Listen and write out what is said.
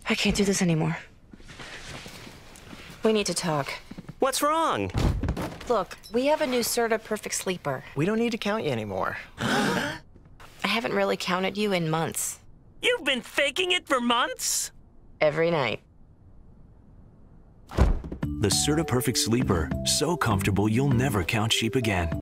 I can't do this anymore. We need to talk. What's wrong? Look, we have a new Serta perfect sleeper. We don't need to count you anymore. I haven't really counted you in months. You've been faking it for months? Every night. The Serta Perfect Sleeper. So comfortable you'll never count sheep again.